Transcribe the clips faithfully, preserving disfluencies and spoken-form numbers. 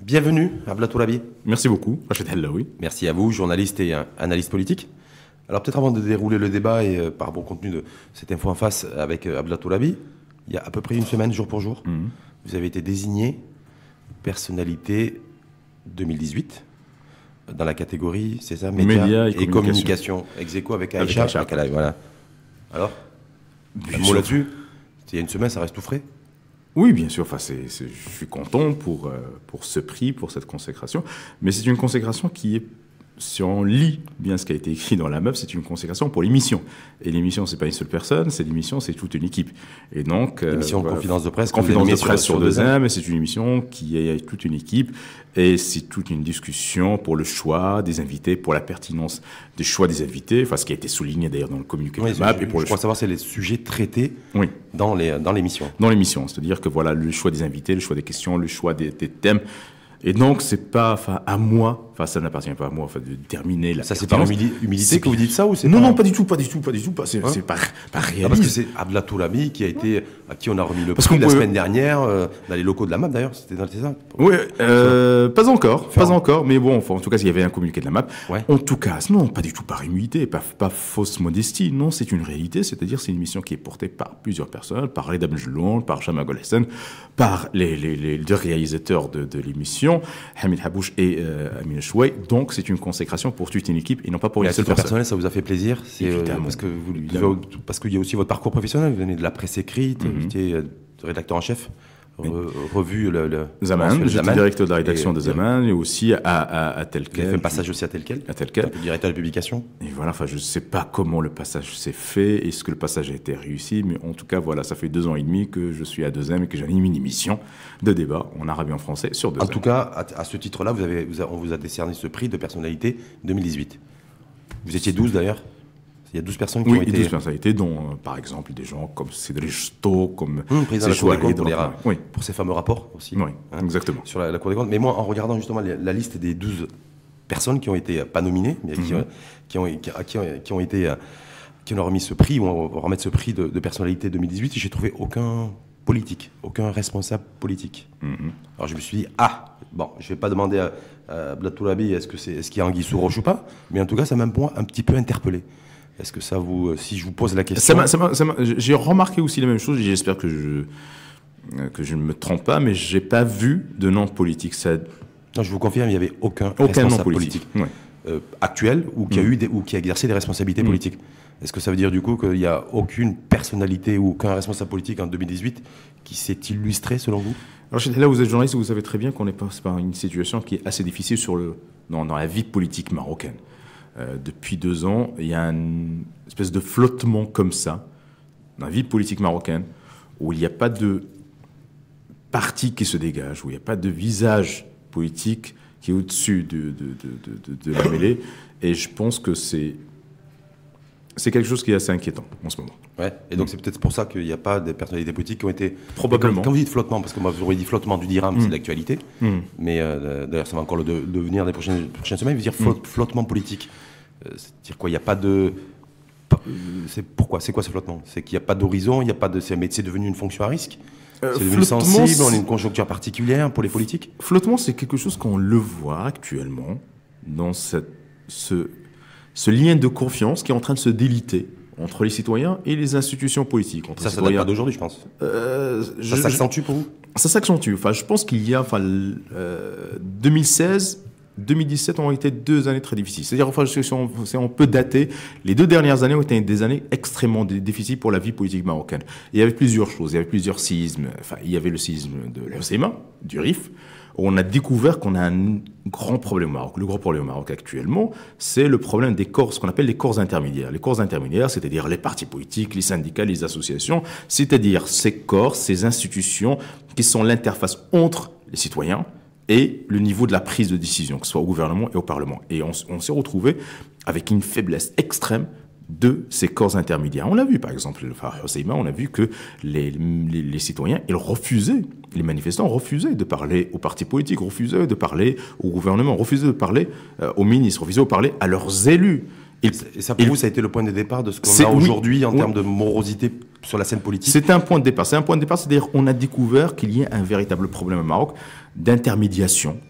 Bienvenue à Tourabi. Merci beaucoup, Rachid Hellaoui. Merci à vous, journaliste et euh, analyste politique. Alors peut-être avant de dérouler le débat et euh, par rapport au contenu de cette info en face avec euh, Abdallah Tourabi, il y a à peu près une semaine, jour pour jour, mmh. vous avez été désigné personnalité deux mille dix-huit dans la catégorie, c'est ça, médias Média et, et communication. Ex aequo avec Aïcha. Avec Aïcha. Voilà. Alors, un mot là-dessus, il y a une semaine, ça reste tout frais? Oui, bien sûr. Enfin, c'est, c'est, je suis content pour, euh, pour ce prix, pour cette consécration. Mais c'est une consécration qui est, si on lit bien ce qui a été écrit dans la M E F, c'est une consécration pour l'émission. Et l'émission, c'est pas une seule personne, c'est l'émission, c'est toute une équipe. Et donc, l'émission euh, voilà, Confidence de presse, Confidence de presse sur deux M, c'est une émission qui est toute une équipe et c'est toute une discussion pour le choix des invités, pour la pertinence des choix des invités, enfin ce qui a été souligné d'ailleurs dans le communiqué oui, de la M A P. Je, et pour je le crois savoir, c'est les sujets traités oui. dans, les, dans l'émission. Dans l'émission, c'est-à-dire que voilà le choix des invités, le choix des questions, le choix des, des thèmes. Et donc, c'est pas, enfin, à moi, enfin, ça n'appartient pas à moi, enfin, de déterminer la. Ça, c'est par humili- humilité que vous dites ça ou c'est Non, pas... non, pas du tout, pas du tout, pas du tout, pas, c'est, hein c'est pas, pas réaliste. Non, parce que c'est Abdallah Tourabi qui a été, à qui on a remis le parce prix la peut... semaine dernière, euh, dans les locaux de la M A P d'ailleurs, c'était dans le ça. Oui, euh, pas encore, pas encore, mais bon, enfin, en tout cas, il y avait un communiqué de la M A P. Ouais. En tout cas, non, pas du tout par humilité, pas, pas fausse modestie, non, c'est une réalité, c'est-à-dire, c'est une émission qui est portée par plusieurs personnes, par Reda Benjeloun, par Chama Golessan, par les, les, les deux réalisateurs de, de l'émission, Hamid Habouch et euh, Amine Chouaï. Donc, c'est une consécration pour toute une équipe et non pas pour mais une seule personne. Personnel, ça vous a fait plaisir, c'est euh, parce que vous, vous, parce qu'il y a aussi votre parcours professionnel. Vous venez de la presse écrite, mm-hmm. vous étiez euh, rédacteur en chef. Re, revue le, le Zaman, j'étais directeur de la rédaction et, de Zaman et aussi à, à, à tel quel. Vous avez fait un passage aussi à tel quel. À tel quel. Directeur de publication. Et voilà, enfin, je ne sais pas comment le passage s'est fait, est-ce que le passage a été réussi, mais en tout cas, voilà, ça fait deux ans et demi que je suis à deux M et que j'anime une émission de débat en arabe et en français sur deux M. En tout cas, à, à ce titre-là, vous avez, vous a, on vous a décerné ce prix de personnalité deux mille dix-huit. Vous étiez douze d'ailleurs. Il y a douze personnes qui oui, ont été... Oui, douze personnalités, dont, euh, par exemple, des gens comme Cédric Sto, comme... Hum, président de la Cour des comptes, pour, les ra- oui. pour ces fameux rapports aussi. Oui, hein, exactement. Sur la, la Cour des comptes. Mais moi, en regardant justement la, la liste des douze personnes qui ont été, pas nominées, mais qui, mm-hmm. qui, ont, qui, qui, ont, qui ont été... qui ont remis ce prix, ou on va remettre ce prix de, de personnalité deux mille dix-huit, et j'ai trouvé aucun politique, aucun responsable politique. Mm-hmm. Alors je me suis dit, ah, bon, je ne vais pas demander à, à Abdallah Tourabi est-ce, que c'est, est-ce qu'il y a anguille sous roche ou pas, mais en tout cas, ça m'a un petit peu interpellé. Est-ce que ça vous, si je vous pose la question, ça m'a, ça m'a, ça m'a, j'ai remarqué aussi la même chose. Et j'espère que je que je ne me trompe pas, mais j'ai pas vu de nom politique. Ça... Non, je vous confirme, il n'y avait aucun, aucun responsable nom politique, politique ouais. euh, actuel ou qui a mmh. eu des, ou qui a exercé des responsabilités mmh. politiques. Est-ce que ça veut dire du coup qu'il n'y a aucune personnalité ou aucun responsable politique en deux mille dix-huit qui s'est illustré selon vous? Alors là, vous êtes journaliste, vous savez très bien qu'on est passé par une situation qui est assez difficile sur le dans, dans la vie politique marocaine. Euh, depuis deux ans, il y a une espèce de flottement comme ça dans la vie politique marocaine où il n'y a pas de parti qui se dégage, où il n'y a pas de visage politique qui est au-dessus de, de, de, de, de la mêlée. Et je pense que c'est, c'est quelque chose qui est assez inquiétant en ce moment. Ouais. Et donc c'est peut-être pour ça qu'il n'y a pas de personnalités politiques qui ont été... Probablement. Quand, quand vous dites flottement, parce que moi vous auriez dit flottement du dirham, mmh. c'est d'actualité, mmh. mais euh, d'ailleurs ça va encore le de, devenir des prochaines, prochaines semaines, vous dire flot, mmh. flottement politique. Euh, c'est-à-dire quoi? Il n'y a pas de... C'est pourquoi? C'est quoi ce flottement? C'est qu'il n'y a pas d'horizon, il n'y a pas de... C'est, mais c'est devenu une fonction à risque? euh, C'est devenu sensible, c'est... on a une conjoncture particulière pour les politiques? Flottement, c'est quelque chose qu'on le voit actuellement dans cette, ce, ce lien de confiance qui est en train de se déliter entre les citoyens et les institutions politiques. Entre ça, ça date pas d'aujourd'hui, je pense. Euh, ça je, s'accentue pour vous? Ça s'accentue. Enfin, je pense qu'il y a, enfin, euh, deux mille seize, deux mille dix-sept ont été deux années très difficiles. C'est-à-dire, enfin, si on, si on peut dater, les deux dernières années ont été des années extrêmement difficiles pour la vie politique marocaine. Il y avait plusieurs choses. Il y avait plusieurs séismes. Enfin, il y avait le séisme de l'Husseima, du Rif, où on a découvert qu'on a un grand problème au Maroc. Le gros problème au Maroc actuellement, c'est le problème des corps, ce qu'on appelle les corps intermédiaires. Les corps intermédiaires, c'est-à-dire les partis politiques, les syndicats, les associations, c'est-à-dire ces corps, ces institutions qui sont l'interface entre les citoyens et le niveau de la prise de décision, que ce soit au gouvernement et au Parlement. Et on, on s'est retrouvé avec une faiblesse extrême de ces corps intermédiaires. On l'a vu, par exemple, le Farah Husseima, on a vu que les, les, les citoyens, ils refusaient, les manifestants refusaient de parler aux partis politiques, refusaient de parler au gouvernement, refusaient de parler euh, aux ministres, refusaient de parler à leurs élus. Et, et ça, pour vous, ça a été le point de départ de ce qu'on a aujourd'hui oui, en oui. termes de morosité sur la scène politique? C'est un point de départ. C'est un point de départ, c'est-à-dire qu'on a découvert qu'il y a un véritable problème au Maroc d'intermédiation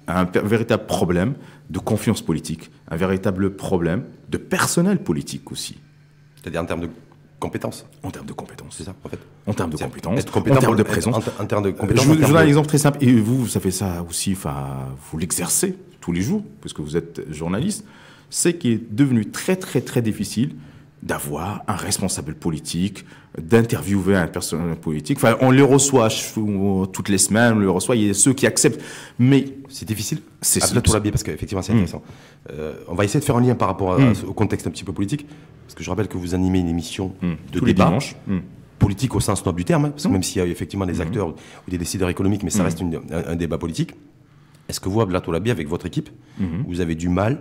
un, un véritable problème de confiance politique, un véritable problème de personnel politique aussi. C'est-à-dire en termes de compétences. En termes de compétences. C'est ça, en fait. En termes de compétences, être compétent en termes de être- présence. En, en termes de compétences. Je vous, en je vous termes donne un de- exemple très simple. Et vous, vous savez ça aussi, enfin, vous l'exercez tous les jours, puisque vous êtes journaliste. C'est qu'il est devenu très, très, très difficile d'avoir un responsable politique, d'interviewer un personnel politique. Enfin, on les reçoit je- toutes les semaines, on les reçoit, il y a ceux qui acceptent. Mais C'est difficile. C'est Ah, ça. là, tout va bien, parce qu'effectivement, c'est intéressant. Euh, on va essayer de faire un lien par rapport à- Mm. à- au contexte un petit peu politique. Parce que je rappelle que vous animez une émission Mm. de tous les débat dimanches. Mm. politique au sens noble du terme, hein, parce que Mm. même s'il y a effectivement des acteurs ou des décideurs économiques, mais ça Mm. reste une- un, un débat politique. Est-ce que vous, Abdelatolabi, avec votre équipe, Mhm. vous avez du mal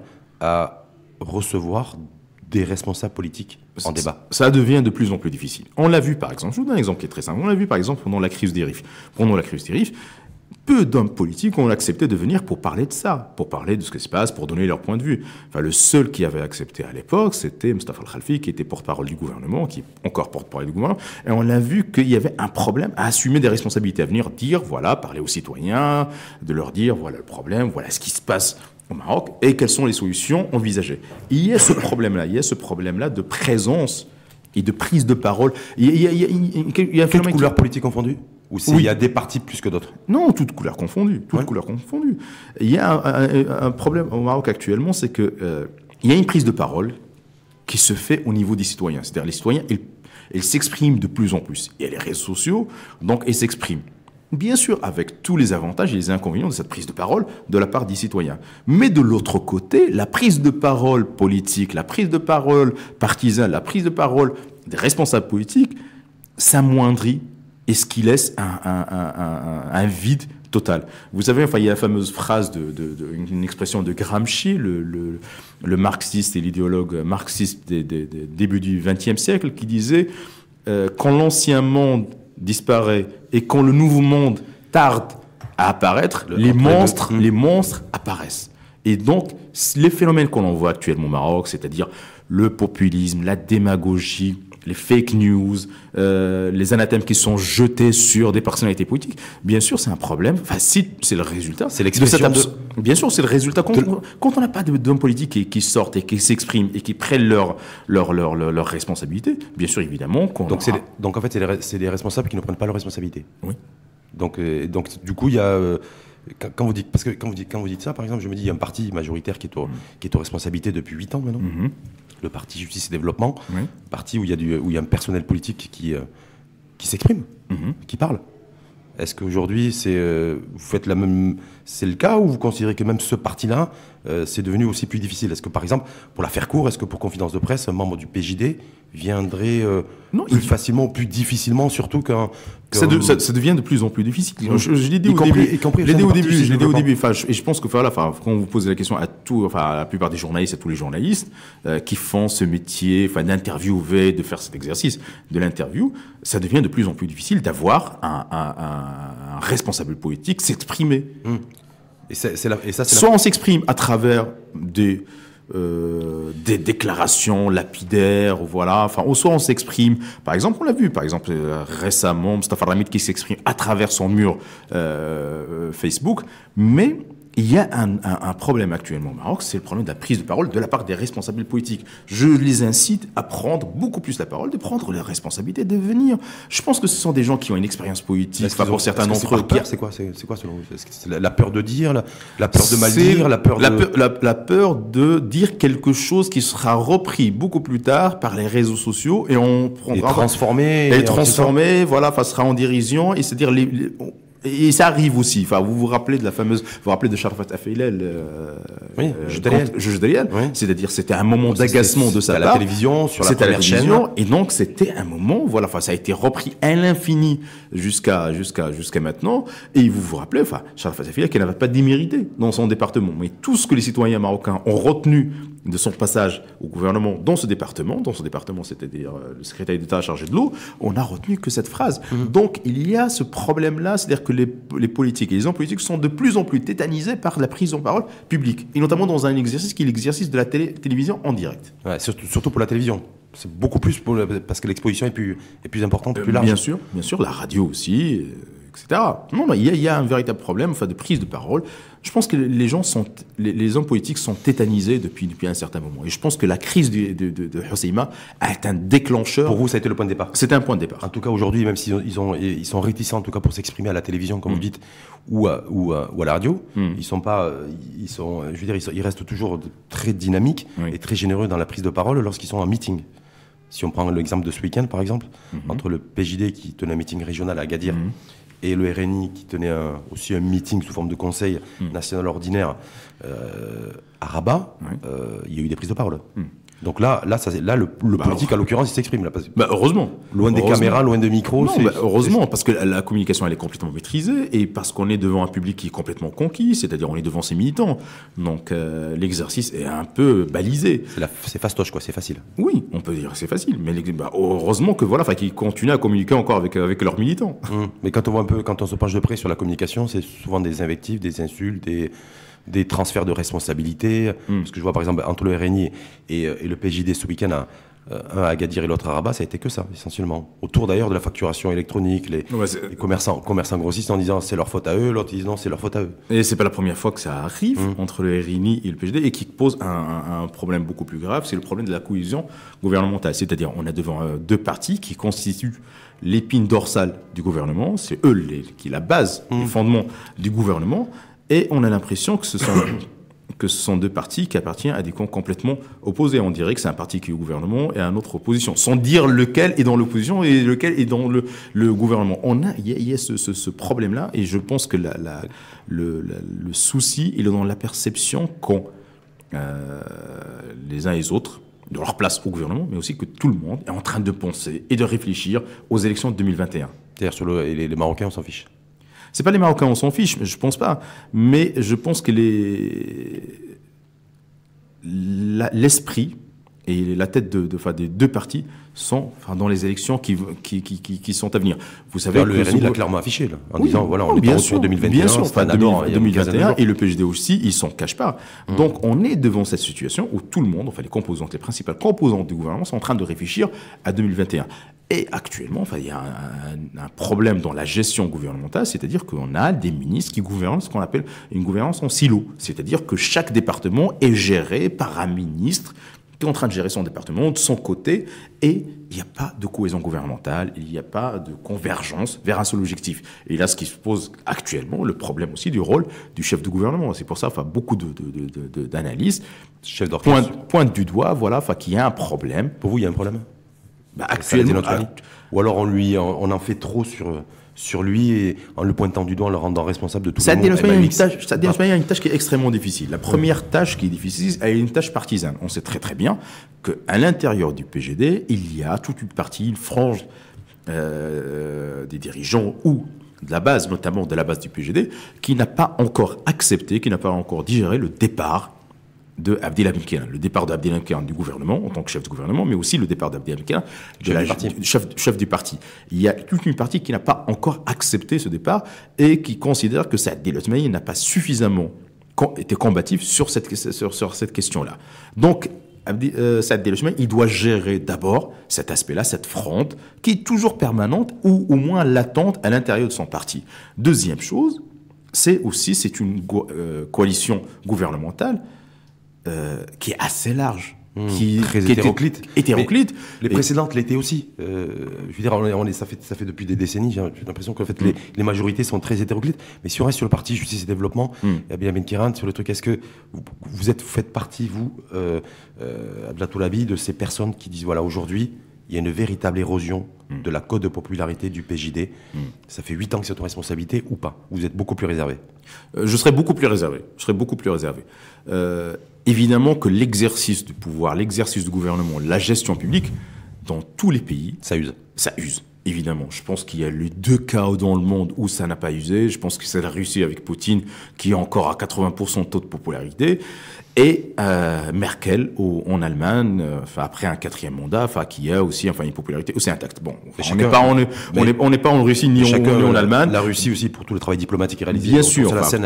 à recevoir des responsables politiques en débat? Ça devient de plus en plus difficile. On l'a vu par exemple, je vous donne un exemple qui est très simple. On l'a vu par exemple pendant la crise des R I F. Pendant la crise des R I F, peu d'hommes politiques ont accepté de venir pour parler de ça, pour parler de ce qui se passe, pour donner leur point de vue. Enfin, le seul qui avait accepté à l'époque, c'était Mustafa Al-Khalfi, qui était porte-parole du gouvernement, qui est encore porte-parole du gouvernement. Et on a vu qu'il y avait un problème à assumer des responsabilités, à venir dire, voilà, parler aux citoyens, de leur dire, voilà le problème, voilà ce qui se passe au Maroc et quelles sont les solutions envisagées. Il y a ce problème-là, il y a ce problème-là de présence et de prise de parole. Il y a, il y a- il y a- il y a un Toutes phénomène qui- couleurs politiques confondues? Ou s'il Oui. y a des partis plus que d'autres? Non, toutes couleurs confondues, toutes Ouais. couleurs confondues. Il y a un, un- un problème au Maroc actuellement, c'est que euh, il y a une prise de parole qui se fait au niveau des citoyens. C'est-à-dire les citoyens, ils, ils s'expriment de plus en plus. Il y a les réseaux sociaux, donc ils s'expriment. Bien sûr, avec tous les avantages et les inconvénients de cette prise de parole de la part des citoyens. Mais de l'autre côté, la prise de parole politique, la prise de parole partisane, la prise de parole des responsables politiques s'amoindrit et ce qui laisse un, un- un- un- un vide total. Vous savez, enfin, il y a la fameuse phrase, de, de- de- une expression de Gramsci, le, le- le marxiste et l'idéologue marxiste des, des- des débuts du vingtième siècle, qui disait euh, quand l'ancien monde disparaît et quand le nouveau monde tarde à apparaître, Le- les entre les deux. monstres, Mmh. les monstres apparaissent. Et donc, les phénomènes qu'on voit actuellement au Maroc, c'est-à-dire le populisme, la démagogie, les fake news, euh, les anathèmes qui sont jetés sur des personnalités politiques, bien sûr, c'est un problème. Enfin, si, c'est le résultat. C'est l'expression de cette abs- Bien sûr, c'est le résultat. Quand, de- quand on n'a pas de- d'hommes politiques qui, qui sortent et qui s'expriment et qui prennent leur, leur, leur, leur, leur responsabilité, bien sûr, évidemment, qu'on Donc, c'est aura- les- donc en fait, c'est les, re- c'est les responsables qui ne prennent pas leurs responsabilités. Oui. Donc, euh, donc du coup, il y a. euh, quand, quand vous dites, parce que quand vous dites, quand vous dites ça, par exemple, je me dis, il y a un parti majoritaire qui est, au, qui est aux responsabilités depuis huit ans maintenant, Mhm. le parti Justice et Développement, Oui. parti où il y a, du, où il y a un personnel politique qui, euh, qui s'exprime, Mhm. qui parle. Est-ce qu'aujourd'hui, c'est, euh, vous faites la même, c'est le cas, ou vous considérez que même ce parti-là, euh, c'est devenu aussi plus difficile? Est-ce que, par exemple, pour la faire court, est-ce que pour Confidence de Presse, un membre du P J D viendrait euh, Non, plus il- facilement, plus difficilement, surtout qu'un... Ça, qu'un- de- ça- ça devient de plus en plus difficile. Mm. Je, je l'ai dit Y au compris- début. y compris au Je l'ai sein dit du au parti début. Justice Je l'ai et dit au Développement. début. Enfin, je- et je pense que voilà, enfin, quand vous posez la question à tout, enfin, à la plupart des journalistes, à tous les journalistes euh, qui font ce métier, enfin, d'interviewer, de faire cet exercice de l'interview, ça devient de plus en plus difficile d'avoir un, un- un- un responsable politique s'exprimer. Et, c'est, c'est la- et ça, c'est la- Soit on s'exprime à travers des, euh, des déclarations lapidaires, voilà. Enfin, ou soit on s'exprime, par exemple, on l'a vu, par exemple, euh, récemment, Mustafa Ramid qui s'exprime à travers son mur euh, Facebook, mais il y a un, un- un problème actuellement au Maroc, c'est le problème de la prise de parole de la part des responsables politiques. Je les incite à prendre beaucoup plus la parole, de prendre les responsabilités, de venir. Je pense que ce sont des gens qui ont une expérience politique, Est-ce enfin, qu'ils pour ont- certains est-ce que d'entre eux. c'est par peur, c'est quoi, c'est, c'est quoi selon vous? Est-ce que c'est la, la peur de dire, la, la peur de mal C'est dire, la peur la de... peur, la- la peur de dire quelque chose qui sera repris beaucoup plus tard par les réseaux sociaux et on Et prendra transformer... et en- transformer, voilà, enfin, sera en dérision et c'est-à-dire les, les- on- et ça arrive aussi. Enfin, vous vous rappelez de la fameuse, vous vous rappelez de Sharafat Afeilel, euh, Oui, euh, Juge Daliel. contre- Juge Daliel. Oui. C'est-à-dire, c'était un moment C'était- d'agacement de sa c'était à la part. télévision, sur la C'était à première chaîne. télévision, et donc c'était un moment, voilà, enfin, ça a été repris à l'infini jusqu'à jusqu'à jusqu'à maintenant. Et vous vous rappelez, enfin, Sharafat Afeilel, qu'elle n'avait pas démérité dans son département, mais tout ce que les citoyens marocains ont retenu de son passage au gouvernement dans ce département, dans ce département, c'est-à-dire euh, le secrétaire d'État chargé de l'eau, on a retenu que cette phrase. Donc il y a ce problème-là, c'est-à-dire que les, les politiques et les hommes politiques sont de plus en plus tétanisés par la prise en parole publique, et notamment dans un exercice qui est l'exercice de la télé- télévision en direct. Ouais, surtout, surtout pour la télévision. C'est beaucoup plus pour le- parce que l'exposition est plus, est plus importante, plus large. Bien sûr, bien sûr, la radio aussi. euh, cetera. Non, il y, a, il y a un véritable problème, enfin, de prise de parole. Je pense que les gens sont, les, les hommes politiques sont tétanisés depuis, depuis un certain moment. Et je pense que la crise de, de, de, de Hoceima a été un déclencheur. Pour vous, ça a été le point de départ. C'était un point de départ. En tout cas, aujourd'hui, même s'ils ils ont, ils sont réticents, en tout cas, pour s'exprimer à la télévision, comme mmh. vous dites, ou à, ou à, ou à la radio, mmh. ils sont pas, ils sont, je veux dire, ils, sont, ils restent toujours très dynamiques oui. et très généreux dans la prise de parole lorsqu'ils sont en meeting. Si on prend l'exemple de ce week-end, par exemple, mmh. entre le P J D qui tenait un meeting régional à Agadir mmh. et le R N I qui tenait un, aussi un meeting sous forme de conseil mmh. national ordinaire euh, à Rabat, oui. euh, il y a eu des prises de parole. Mmh. Donc là, là, ça, là le, le bah, politique, à l'occurrence, il s'exprime. Là, parce... bah, heureusement. Loin des heureusement. caméras, loin des micros. Non, bah, heureusement, parce que la, la communication, elle est complètement maîtrisée et parce qu'on est devant un public qui est complètement conquis, c'est-à-dire on est devant ses militants. Donc euh, l'exercice est un peu balisé. C'est, la, c'est fastoche, quoi, c'est facile. Oui, on peut dire que c'est facile, mais bah, heureusement que voilà, qu'ils continuent à communiquer encore avec, avec leurs militants. Mmh. Mais quand on voit un peu, quand on se penche de près sur la communication, c'est souvent des invectives, des insultes, des... des transferts de responsabilités, mmh. parce que je vois par exemple entre le R N I et, et le P J D ce week-end, un, un à Agadir et l'autre à Rabat, ça a été que ça, essentiellement. Autour d'ailleurs de la facturation électronique, les, ouais, les commerçants, commerçants grossistes en disant c'est leur faute à eux, l'autre ils disent non, c'est leur faute à eux. Et c'est pas la première fois que ça arrive mmh. entre le R N I et le P J D et qui pose un, un, un problème beaucoup plus grave, c'est le problème de la cohésion gouvernementale. C'est-à-dire on a devant euh, deux partis qui constituent l'épine dorsale du gouvernement, c'est eux les, qui la base, mmh. les fondements du gouvernement. Et on a l'impression que ce sont que ce sont deux partis qui appartiennent à des camps complètement opposés. On dirait que c'est un parti qui est au gouvernement et un autre opposition, sans dire lequel est dans l'opposition et lequel est dans le, le gouvernement. On a, il y a, il y a ce, ce, ce problème-là, et je pense que la, la, le, la, le souci, il est dans la perception qu'ont euh, les uns et les autres de leur place au gouvernement, mais aussi que tout le monde est en train de penser et de réfléchir aux élections de deux mille vingt et un. C'est-à-dire sur le, les, les Marocains, on s'en fiche. C'est pas les Marocains, on s'en fiche, je pense pas. Mais je pense que les... La, l'esprit et la tête de, de, enfin, des deux partis sont enfin, dans les élections qui, qui, qui, qui sont à venir. Vous savez, alors, le R N I l'a clairement affiché, là, en oui, disant voilà, on non, est pas sûr, au deux mille vingt et un, bien sûr, enfin, deux mille vingt et un, et le P J D aussi, ils s'en cachent pas. Mmh. Donc, on est devant cette situation où tout le monde, enfin les composantes, les principales composantes du gouvernement sont en train de réfléchir à deux mille vingt et un. Et actuellement, enfin, il y a un, un, un problème dans la gestion gouvernementale, c'est-à-dire qu'on a des ministres qui gouvernent ce qu'on appelle une gouvernance en silo. C'est-à-dire que chaque département est géré par un ministre qui est en train de gérer son département de son côté, et il n'y a pas de cohésion gouvernementale, il n'y a pas de convergence vers un seul objectif. Et là, ce qui se pose actuellement, le problème aussi du rôle du chef de gouvernement. C'est pour ça, enfin, beaucoup de, de, de, de, d'analyses pointent, pointent du doigt, voilà, enfin, qu'il y a un problème. Pour vous, il y a un problème? Bah, actuellement, act... ou alors on lui, on en fait trop sur sur lui et en le pointant du doigt, en le rendant responsable de tout ça le monde. Ça une tâche, ça dénonce une tâche qui est extrêmement difficile. La première ouais. tâche qui est difficile, elle est une tâche partisane. On sait très très bien que à l'intérieur du P J D, il y a toute une partie, une frange euh, des dirigeants ou de la base, notamment de la base du P J D, qui n'a pas encore accepté, qui n'a pas encore digéré le départ de Abdelhamid Keilan, le départ d'Abdelhamid Keilan du gouvernement en tant que chef du gouvernement, mais aussi le départ d'Abdelhamid Keilan de la, chef, chef du parti. Il y a toute une partie qui n'a pas encore accepté ce départ et qui considère que Saad El-Othmani n'a pas suffisamment été combatif sur cette, sur, sur cette question-là. Donc, euh, Saad El-Othmani, il doit gérer d'abord cet aspect-là, cette fronde qui est toujours permanente ou au moins latente à l'intérieur de son parti. Deuxième chose, c'est aussi c'est une go- euh, coalition gouvernementale Euh, qui est assez large, mmh, qui très qui hétéroclite. Était, hétéroclite. Les précédentes l'étaient aussi. Euh, je veux dire, on est, on est, ça fait ça fait depuis des décennies. J'ai l'impression qu'en fait mmh. les, les majorités sont très hétéroclites. Mais si on reste sur le parti Justice et Développement, mmh. et Abdelhamid Keilan sur le truc, est-ce que vous, vous êtes vous faites partie vous, euh, euh, Abdallah Toulabi, de ces personnes qui disent voilà aujourd'hui il y a une véritable érosion mmh. de la cote de popularité du P J D. Mmh. Ça fait huit ans que c'est votre responsabilité ou pas? Vous êtes beaucoup plus réservé? euh, Je serais beaucoup plus réservé. Je serais beaucoup plus réservé. Euh, évidemment que l'exercice du pouvoir, l'exercice du gouvernement, la gestion publique, dans tous les pays, ça use. Ça use. Évidemment, je pense qu'il y a les deux cas dans le monde où ça n'a pas usé. Je pense que c'est la Russie avec Poutine qui est encore à quatre-vingts pour cent de taux de popularité. Et euh, Merkel au, en Allemagne, euh, enfin, après un quatrième mandat, enfin, qui a aussi enfin, une popularité aussi intacte. Bon, enfin, on n'est pas, on est, on est, on n'est pas en Russie ni, chacun, en, ni en Allemagne. La Russie aussi pour tout le travail diplomatique réalisé bien sur, sûr, sur la enfin, scène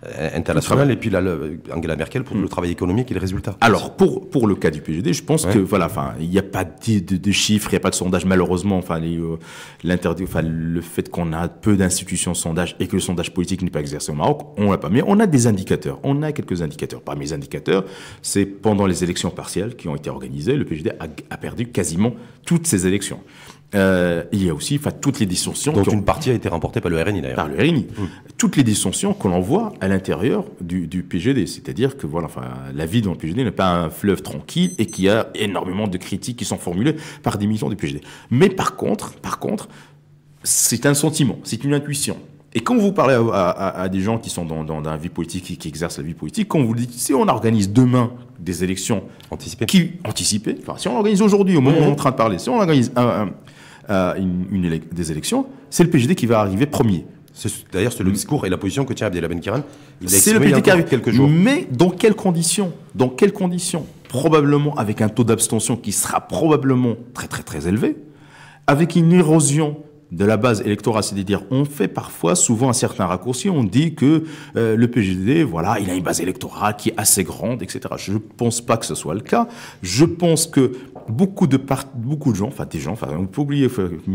international, et puis là, le, Angela Merkel pour mmh. le travail économique et les résultats. Alors, pour, pour le cas du P G D, je pense ouais. que, voilà, enfin, il n'y a pas de, de, de chiffres, il n'y a pas de sondage, malheureusement, enfin, les, euh, l'interdit, enfin, le fait qu'on a peu d'institutions de sondage et que le sondage politique n'est pas exercé au Maroc, on l'a pas. Mais on a des indicateurs. On a quelques indicateurs. Parmi les indicateurs, c'est pendant les élections partielles qui ont été organisées, le P G D a, a perdu quasiment toutes ces élections. Euh, il y a aussi, enfin, toutes les dissensions. Donc ont, une partie a été remportée par le R N I d'ailleurs. Par le R N I. Mmh. Toutes les dissensions que l'on voit à l'intérieur du, du P G D, c'est-à-dire que voilà, enfin, la vie dans le P G D n'est pas un fleuve tranquille et qu'il y a énormément de critiques qui sont formulées par des militants du P G D. Mais par contre, par contre, c'est un sentiment, c'est une intuition. Et quand vous parlez à, à, à des gens qui sont dans, dans, dans la vie politique, qui, qui exercent la vie politique, quand vous dites, si on organise demain des élections anticipées, qui, anticipées, enfin, si on organise aujourd'hui, au moment où on est en train de parler, si on organise un, un, un, une, une élec des élections, c'est le P G D qui va arriver premier. D'ailleurs, c'est le discours et la position que tient Abdellah Benkiran. C'est le P G D qui arrive quelques jours. Mais dans quelles conditions? Dans quelles conditions? Probablement avec un taux d'abstention qui sera probablement très très très élevé, avec une érosion de la base électorale, c'est-à-dire on fait parfois, souvent un certain raccourci, on dit que euh, le P G D, voilà, il a une base électorale qui est assez grande, et cetera. Je ne pense pas que ce soit le cas. Je pense que beaucoup de, part... beaucoup de gens, enfin des gens, enfin, on peut oublier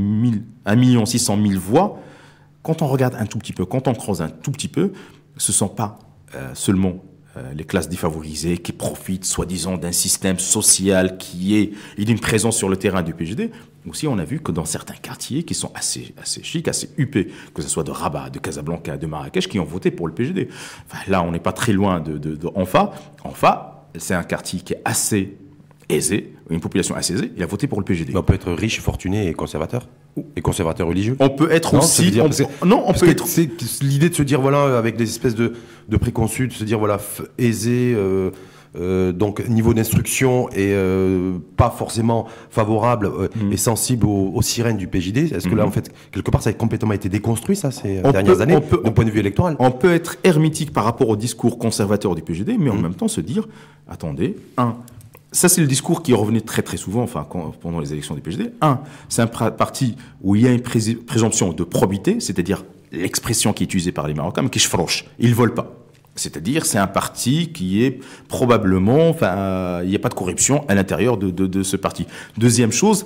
un million six cent mille voix, quand on regarde un tout petit peu, quand on creuse un tout petit peu, ce ne sont pas euh, seulement euh, les classes défavorisées qui profitent, soi-disant, d'un système social qui est, il y a une présence sur le terrain du P G D. Aussi, on a vu que dans certains quartiers qui sont assez, assez chics, assez huppés, que ce soit de Rabat, de Casablanca, de Marrakech, qui ont voté pour le P G D. Enfin, là, on n'est pas très loin de, de, de Anfa. Anfa, c'est un quartier qui est assez aisé, une population assez aisée, il a voté pour le P G D. Mais on peut être riche, fortuné et conservateur, et conservateur religieux. On peut être non, aussi... Dire, on, parce que, non, on parce peut que être... C'est l'idée de se dire, voilà, avec des espèces de, de préconçus, de se dire, voilà, aisé... Euh, Euh, donc niveau d'instruction et euh, pas forcément favorable euh, mmh. et sensible aux, aux sirènes du P J D. Est-ce que mmh. là en fait quelque part ça a complètement été déconstruit ça ces on dernières peut, années d'un point de vue électoral? On peut être hermétique par rapport au discours conservateur du P G D, mais mmh. en même temps se dire attendez, un, ça c'est le discours qui revenait très très souvent, enfin quand, pendant les élections du P G D. Un, c'est un parti où il y a une pré présomption de probité, c'est-à-dire l'expression qui est utilisée par les Marocains, mais qui se froche, ils volent pas. C'est-à-dire, c'est un parti qui est probablement, enfin, euh, il n'y a pas de corruption à l'intérieur de, de, de ce parti. Deuxième chose,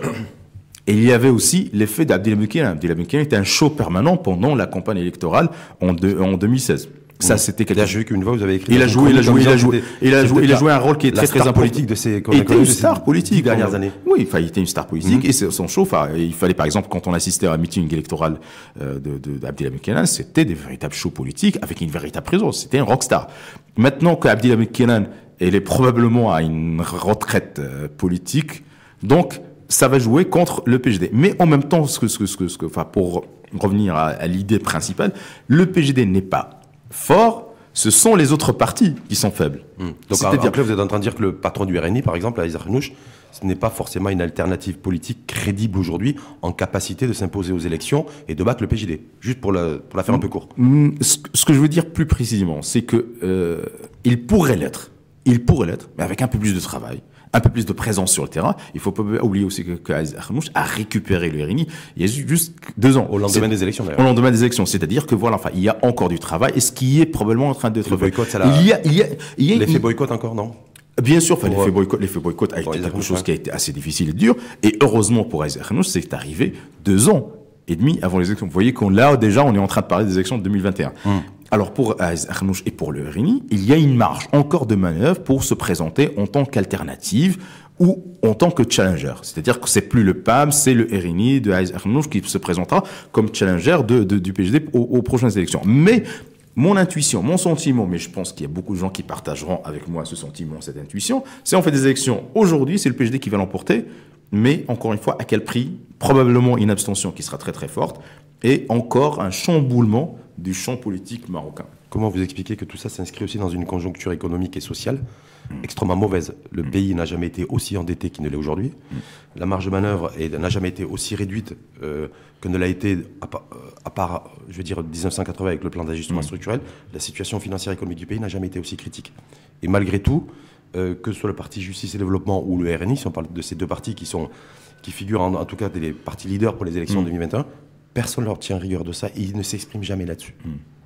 et il y avait aussi l'effet d'Abdellah Benkiran. Abdellah Benkiran était un show permanent pendant la campagne électorale en, de, en deux mille seize. Ça, c'était quelque chose. J'ai vu qu'une fois, vous avez écrit. Il a joué, il a joué, il a joué, il a joué, il a joué un rôle qui est très, très important. Politique de ces, il était une star politique dernières années. Oui, enfin, il était une star politique mmh. et son show, enfin, il fallait, par exemple, quand on assistait à un meeting électoral euh, de, de, d'Abdellah Benkiran, c'était des véritables shows politiques avec une véritable présence. C'était un rockstar. Maintenant qu'Abdellah Benkiran, elle est probablement à une retraite euh, politique, donc, ça va jouer contre le P G D. Mais en même temps, ce que, ce que, ce que, ce que, enfin, pour revenir à, à l'idée principale, le P G D n'est pas fort, ce sont les autres partis qui sont faibles. Mmh. Donc, en, dire... en vous êtes en train de dire que le patron du R N I, par exemple, Aïssa Khenouch, ce n'est pas forcément une alternative politique crédible aujourd'hui en capacité de s'imposer aux élections et de battre le P J D. Juste pour la, pour la faire mmh. un peu court. Mmh. Ce, ce que je veux dire plus précisément, c'est que euh, il pourrait l'être. Il pourrait l'être, mais avec un peu plus de travail, un peu plus de présence sur le terrain. Il ne faut pas oublier aussi que, que Aïssa Khenouch a récupéré le R N I il y a juste deux ans. Au lendemain des élections, d'ailleurs. Au lendemain des élections. C'est-à-dire que voilà, enfin, il y a encore du travail et ce qui est probablement en train d'être fait. Boycott, ça l'a... Il y a, il y a, il y a l'effet une... boycott encore, non? Bien sûr, enfin, l'effet boycott, l'effet boycott a été quelque chose qui a été assez difficile et dur. Et heureusement pour Aïssa Khenouch, c'est arrivé deux ans et demi avant les élections. Vous voyez qu'on là, déjà, on est en train de parler des élections de deux mille vingt et un. Hum. Alors pour Aïssa Khenouch et pour le R N I, il y a une marge encore de manœuvre pour se présenter en tant qu'alternative ou en tant que challenger. C'est-à-dire que c'est plus le P A M, c'est le R N I de Aïssa Khenouch qui se présentera comme challenger de, de, du P G D aux, aux prochaines élections. Mais mon intuition, mon sentiment, mais je pense qu'il y a beaucoup de gens qui partageront avec moi ce sentiment, cette intuition, c'est on fait des élections aujourd'hui, c'est le P G D qui va l'emporter, mais encore une fois, à quel prix? Probablement une abstention qui sera très très forte et encore un chamboulement du champ politique marocain. Comment vous expliquez que tout ça s'inscrit aussi dans une conjoncture économique et sociale extrêmement mauvaise? Le mmh. pays n'a jamais été aussi endetté qu'il ne l'est aujourd'hui. Mmh. La marge de manœuvre n'a jamais été aussi réduite euh, que ne l'a été, à, à part, je veux dire, mille neuf cent quatre-vingts avec le plan d'ajustement mmh. structurel. La situation financière et économique du pays n'a jamais été aussi critique. Et malgré tout, euh, que ce soit le parti Justice et Développement ou le R N I, si on parle de ces deux partis qui, sont, qui figurent en, en tout cas des partis leaders pour les élections mmh. deux mille vingt et un, personne ne leur tient rigueur de ça et ils ne s'expriment jamais là-dessus. Mmh.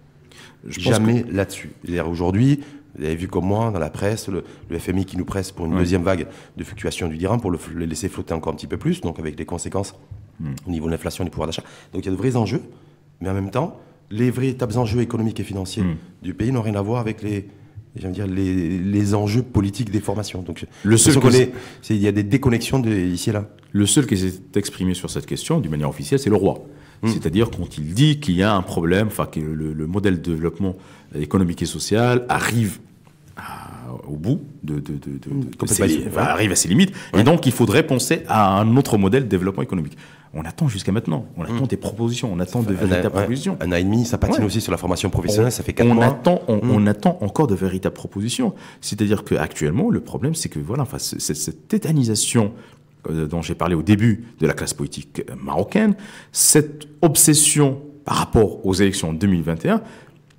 Je Jamais que... là-dessus. Aujourd'hui, vous avez vu comme moi, dans la presse, le, le F M I qui nous presse pour une ouais. deuxième vague de fluctuation du dirham, pour le, le laisser flotter encore un petit peu plus, donc avec les conséquences mm. au niveau de l'inflation et du pouvoir d'achat. Donc il y a de vrais enjeux, mais en même temps, les véritables enjeux économiques et financiers mm. du pays n'ont rien à voir avec les, j'allais dire, les, les enjeux politiques des formations. Donc le seul que est, c'est, il y a des déconnexions de, ici et là. Le seul qui s'est exprimé sur cette question, d'une manière officielle, c'est le roi. Mmh. C'est-à-dire quand il dit qu'il y a un problème, enfin que le, le modèle de développement économique et social arrive à, au bout de, de, de, de, de ses, enfin, arrive à ses limites, ouais. et donc il faudrait penser à un autre modèle de développement économique. On attend jusqu'à maintenant, on attend mmh. des propositions, on attend de véritables ouais. propositions. Un an et demi, ça patine ouais. aussi sur la formation professionnelle, on, ça fait quatre on mois. Attend, on, mmh. on attend encore de véritables propositions. C'est-à-dire qu'actuellement, le problème, c'est que voilà, enfin, c'est, cette tétanisation dont j'ai parlé au début de la classe politique marocaine, cette obsession par rapport aux élections deux mille vingt et un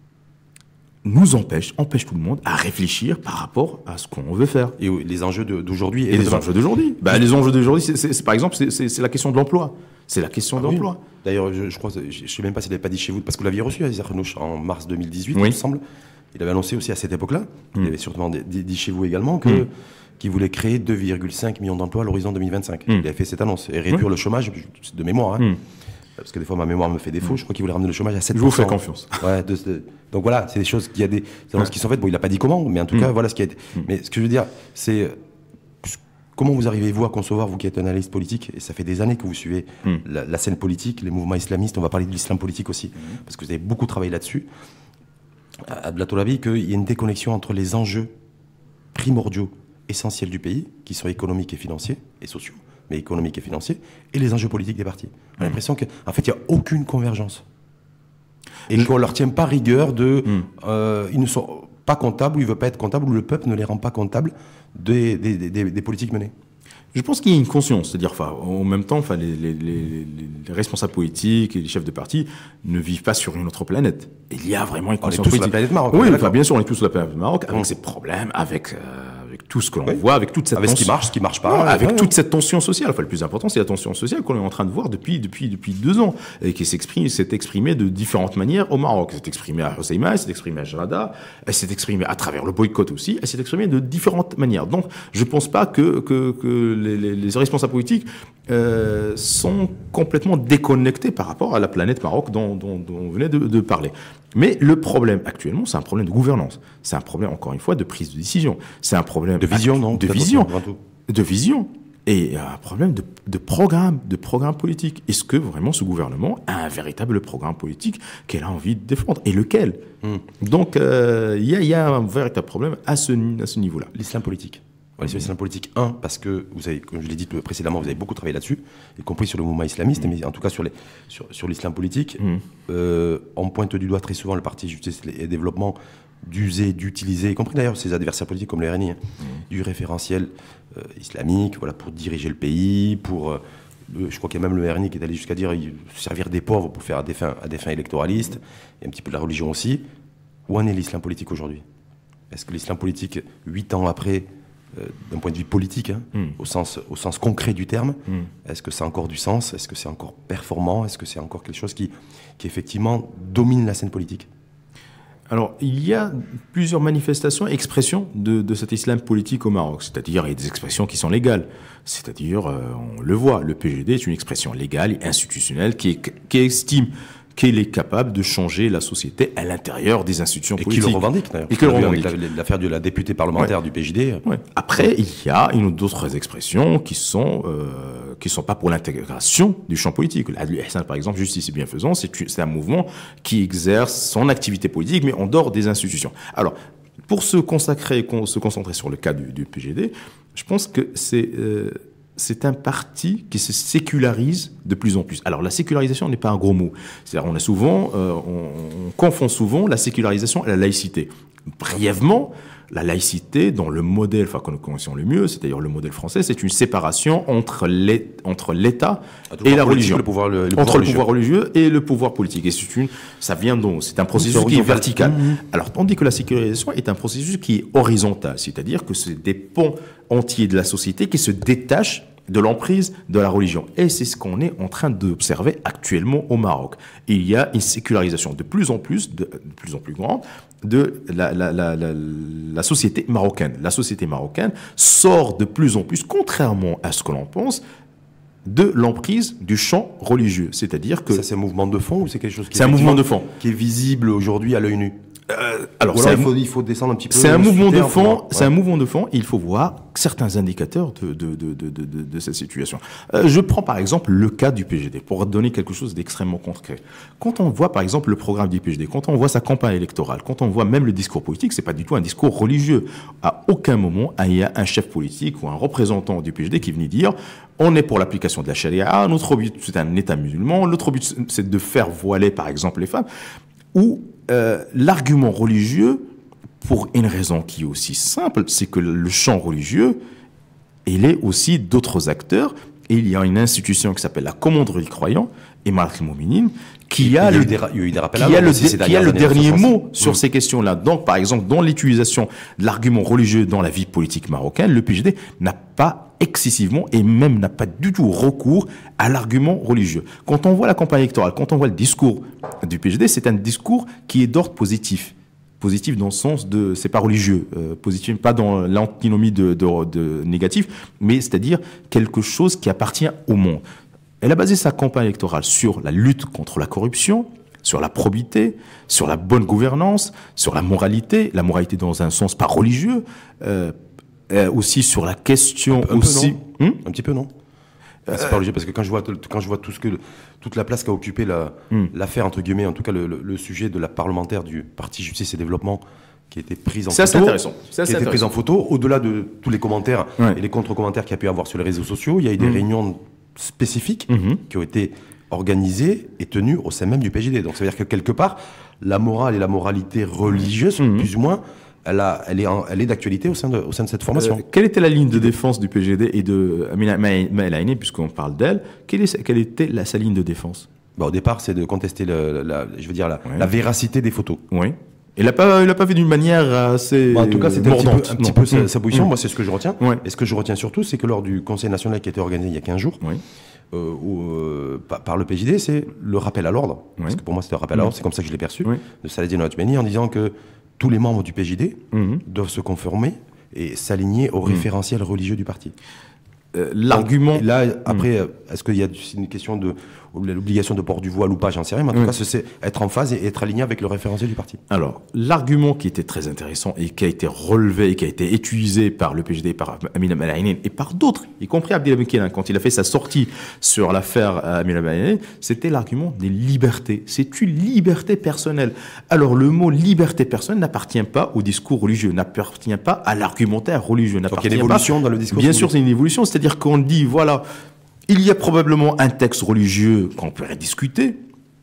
nous empêche, empêche tout le monde à réfléchir par rapport à ce qu'on veut faire. Et les enjeux d'aujourd'hui. Et, et les enjeux d'aujourd'hui. Bah, les enjeux d'aujourd'hui, c'est, c'est, c'est, par exemple, c'est, c'est, c'est la question de l'emploi. C'est la question ah, de l'emploi. Oui. D'ailleurs, je, je crois, je ne sais même pas s'il n'avait pas dit chez vous, parce que vous l'aviez reçu, Aziz Arnouch, en mars deux mille dix-huit, oui. il me semble. Il avait annoncé aussi à cette époque-là, mmh. il avait sûrement dit, dit chez vous également, que mmh. qu'il voulait créer deux virgule cinq millions d'emplois à l'horizon deux mille vingt-cinq. Mmh. Il avait fait cette annonce. Et réduire mmh. le chômage, de mémoire, hein, mmh. parce que des fois ma mémoire me fait défaut, mmh. je crois qu'il voulait ramener le chômage à sept pour cent. Je vous fais confiance. Ouais, de, de, donc voilà, c'est des choses qui, y a des, des annonces ouais. qui sont faites. Bon, il n'a pas dit comment, mais en tout mmh. cas, voilà ce qui a été. Mmh. Mais ce que je veux dire, c'est comment vous arrivez-vous à concevoir, vous qui êtes analyste politique, et ça fait des années que vous suivez mmh. la, la scène politique, les mouvements islamistes, on va parler de l'islam politique aussi, mmh. parce que vous avez beaucoup travaillé là-dessus, à de la qu'il y a une déconnexion entre les enjeux primordiaux, essentiels du pays, qui sont économiques et financiers, et sociaux, mais économiques et financiers, et les enjeux politiques des partis. On a mmh. l'impression qu'en fait, il n'y a aucune convergence. Et mmh. qu'on ne leur tient pas rigueur de... Mmh. Euh, ils ne sont pas comptables, ou ils ne veulent pas être comptables, ou le peuple ne les rend pas comptables des, des, des, des politiques menées. Je pense qu'il y a une conscience, c'est-à-dire, enfin, en même temps, enfin, les, les, les, les responsables politiques et les chefs de parti ne vivent pas sur une autre planète. Il y a vraiment une conscience politique. On est tous politique. sur la planète Maroc. Oui, enfin, bien sûr, on est tous sur la planète Maroc, avec mmh. ses problèmes, avec... Euh, avec tout ce que l'on oui. voit, avec toute cette avec tension, ce qui marche, ce qui marche pas, ouais, avec ouais. toute cette tension sociale. Enfin, le plus important, c'est la tension sociale qu'on est en train de voir depuis depuis depuis deux ans et qui s'exprime, s'est exprimée de différentes manières au Maroc. Elle s'est exprimée à Hoceima, elle s'est exprimée à Jarada, elle s'est exprimée à travers le boycott aussi. Elle s'est exprimée de différentes manières. Donc, je pense pas que que, que les, les, les responsables politiques euh, sont complètement déconnectés par rapport à la planète Maroc dont, dont, dont on venait de, de parler. Mais le problème actuellement, c'est un problème de gouvernance. C'est un problème, encore une fois, de prise de décision. C'est un problème de vision, non De vision, de vision, et un problème de, de programme, de programme politique. Est-ce que vraiment ce gouvernement a un véritable programme politique qu'elle a envie de défendre, et lequel mm. Donc, il euh, y, y a un véritable problème à ce, à ce niveau-là. L'islam politique. On est sur l'islam politique, un, parce que, vous avez, comme je l'ai dit précédemment, vous avez beaucoup travaillé là-dessus, y compris sur le mouvement islamiste, mmh. mais en tout cas sur, les, sur, sur l'islam politique. Mmh. Euh, on pointe du doigt très souvent le parti Justice et Développement d'user, d'utiliser, y compris d'ailleurs ses adversaires politiques comme le R N I, hein, mmh. du référentiel euh, islamique, voilà, pour diriger le pays, pour... Euh, le, je crois qu'il y a même le R N I qui est allé jusqu'à dire servir des pauvres pour faire à des fins, à des fins électoralistes, mmh. et un petit peu de la religion aussi. Où en est l'islam politique aujourd'hui? Est-ce que l'islam politique, huit ans après... Euh, d'un point de vue politique, hein, mm. au, sens, au sens concret du terme, mm. est-ce que ça a encore du sens? Est-ce que c'est encore performant? Est-ce que c'est encore quelque chose qui, qui effectivement domine la scène politique? Alors, il y a plusieurs manifestations, expressions de, de cet islam politique au Maroc. C'est-à-dire, il y a des expressions qui sont légales. C'est-à-dire, euh, on le voit, le P G D est une expression légale et institutionnelle qui, est, qui estime qu'il est capable de changer la société à l'intérieur des institutions et politiques. Et qui le revendique, d'ailleurs. Et qui le revendique. Avec l'affaire de la députée parlementaire ouais. du P J D. Ouais. Après, il y a une d'autres expressions qui sont euh, qui sont pas pour l'intégration du champ politique. L'Adl Ihsan, par exemple, Justice et Bienfaisance, c'est un mouvement qui exerce son activité politique, mais en dehors des institutions. Alors, pour se consacrer, se concentrer sur le cas du, du P G D, je pense que c'est... Euh, c'est un parti qui se sécularise de plus en plus. Alors, la sécularisation n'est pas un gros mot. C'est-à-dire, on a souvent, euh, on, on confond souvent la sécularisation et la laïcité. Brièvement, la laïcité, dans le modèle, enfin, que nous connaissons le mieux, c'est-à-dire le modèle français, c'est une séparation entre l'État et la religion. Le pouvoir, le, le entre pouvoir le pouvoir religieux et le pouvoir politique. Et c'est une, ça vient donc, c'est un processus qui est vertical. Mmh. Alors, tandis que la sécularisation est un processus qui est horizontal, c'est-à-dire que c'est des pans entiers de la société qui se détachent de l'emprise de la religion. Et c'est ce qu'on est en train d'observer actuellement au Maroc. Il y a une sécularisation de plus en plus, de, de plus en plus grande, de la, la, la, la, la société marocaine. La société marocaine sort de plus en plus, contrairement à ce que l'on pense, de l'emprise du champ religieux. C'est-à-dire que... Ça, c'est un mouvement de fond ou c'est quelque chose qui, c'est un mouvement de fond qui est visible aujourd'hui à l'œil nu? Euh, alors, alors il, faut, il faut descendre un petit peu. C'est un mouvement de fond. Ouais. C'est un mouvement de fond. Et il faut voir certains indicateurs de de de de de, de, de cette situation. Euh, je prends par exemple le cas du P G D pour donner quelque chose d'extrêmement concret. Quand on voit par exemple le programme du P G D, quand on voit sa campagne électorale, quand on voit même le discours politique, c'est pas du tout un discours religieux. À aucun moment il y a un chef politique ou un représentant du P G D qui venait dire on est pour l'application de la charia. Notre but c'est un État musulman. Notre but c'est de faire voiler par exemple les femmes. Ou euh, l'argument religieux, pour une raison qui est aussi simple, c'est que le champ religieux, il est aussi d'autres acteurs. Et il y a une institution qui s'appelle la Commanderie croyants, Emarat al-Mouminin, qui a le, qui a le, qui a le dernier mot sur mmh. ces questions-là. Donc, par exemple, dans l'utilisation de l'argument religieux dans la vie politique marocaine, le P G D n'a pas excessivement et même n'a pas du tout recours à l'argument religieux. Quand on voit la campagne électorale, quand on voit le discours du P G D, c'est un discours qui est d'ordre positif. Positif dans le sens de, c'est pas religieux, euh, positif pas dans l'antinomie de, de, de négatif, mais c'est-à-dire quelque chose qui appartient au monde. Elle a basé sa campagne électorale sur la lutte contre la corruption, sur la probité, sur la bonne gouvernance, sur la moralité, la moralité dans un sens pas religieux, euh, euh, aussi sur la question un, un aussi... Peu, hum un petit peu, non euh, c'est pas religieux, parce que quand je vois, quand je vois tout ce que, toute la place qu'a occupé la, hum. l'affaire, entre guillemets, en tout cas le, le, le sujet de la parlementaire du Parti Justice et Développement, qui a été prise en ça, photo, intéressant. Ça, qui a été prise en photo, au-delà de tous les commentaires ouais. et les contre-commentaires qu'il y a pu y avoir sur les réseaux sociaux, il y a eu des hum. réunions spécifiques mmh. qui ont été organisées et tenues au sein même du P J D. Donc ça veut dire que quelque part, la morale et la moralité religieuse, mmh. plus ou moins, elle, a, elle est, en, elle est d'actualité au sein de, au sein de cette formation. Euh, quelle était la ligne de défense du P G D et de Amina Maël Haïné, puisqu'on parle d'elle? Quelle, est, quelle était la, sa ligne de défense? Bah, au départ, c'est de contester le, la, je veux dire, la, ouais. la véracité des photos. Oui. Il l'a pas, il l'a pas fait d'une manière assez bah, en tout cas, c'était mordante. un petit peu, un petit peu sa, sa position. Mmh. Moi, c'est ce que je retiens. Ouais. Et ce que je retiens surtout, c'est que lors du Conseil national qui a été organisé il y a quinze jours, oui. euh, où, euh, par le P J D, c'est le rappel à l'ordre. Oui. Parce que pour moi, c'était un rappel à l'ordre. C'est comme ça que je l'ai perçu, oui. de Saladin Othmani, en disant que tous les membres du P J D mmh. doivent se conformer et s'aligner au mmh. référentiel religieux du parti. Euh, L'argument. Donc, là, après, mmh. est-ce qu'il y a une question de l'obligation de port du voile ou pas, j'en sais rien, mais en tout mmh. cas, c'est être en phase et être aligné avec le référentiel du parti. Alors, l'argument qui était très intéressant et qui a été relevé et qui a été utilisé par le P J D, par Amina Maël Haïné et par d'autres, y compris Abdelhamid Khelin, quand il a fait sa sortie sur l'affaire Amina Maël Haïné, c'était l'argument des libertés. C'est une liberté personnelle. Alors, le mot liberté personnelle n'appartient pas au discours religieux, n'appartient pas à l'argumentaire religieux. Donc, il y a une évolution pas... dans le discours. Bien sûr, c'est une évolution. C'est-à-dire qu'on dit, voilà, il y a probablement un texte religieux qu'on pourrait discuter,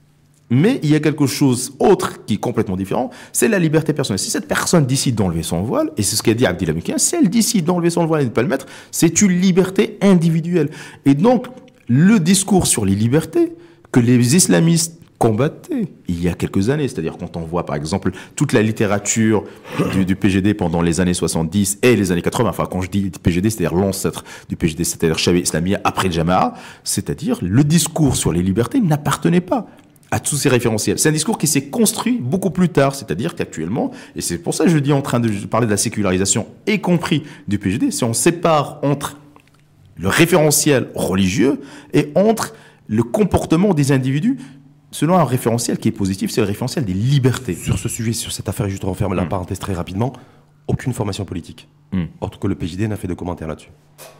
mais il y a quelque chose autre qui est complètement différent, c'est la liberté personnelle. Si cette personne décide d'enlever son voile, et c'est ce qu'a dit Abdelhamid Khelin, si elle décide d'enlever son voile et de ne pas le mettre, c'est une liberté individuelle. Et donc, le discours sur les libertés que les islamistes combattaient il y a quelques années, c'est-à-dire quand on voit par exemple toute la littérature du, du P G D pendant les années soixante-dix et les années quatre-vingts, enfin quand je dis P G D, c'est-à-dire l'ancêtre du P G D, c'est-à-dire Charia Islamia après le Jama'a, c'est-à-dire le discours sur les libertés n'appartenait pas à tous ces référentiels. C'est un discours qui s'est construit beaucoup plus tard, c'est-à-dire qu'actuellement, et c'est pour ça que je dis en train de parler de la sécularisation, y compris du P G D, si on sépare entre le référentiel religieux et entre le comportement des individus, selon un référentiel qui est positif, c'est le référentiel des libertés. Sur ce sujet, sur cette affaire, juste on referme mmh. la parenthèse très rapidement, aucune formation politique, mmh. autre que le P J D n'a fait de commentaires là-dessus.